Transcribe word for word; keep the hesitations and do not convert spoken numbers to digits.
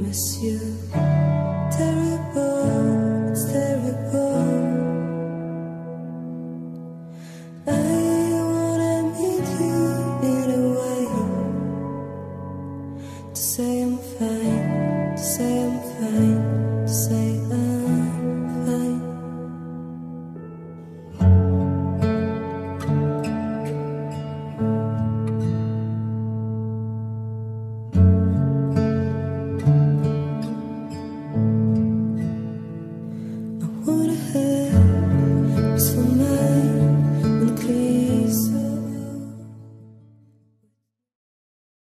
miss you. Terrible, it's terrible. I wanna meet you in a way to say I'm fine, to say I'm fine.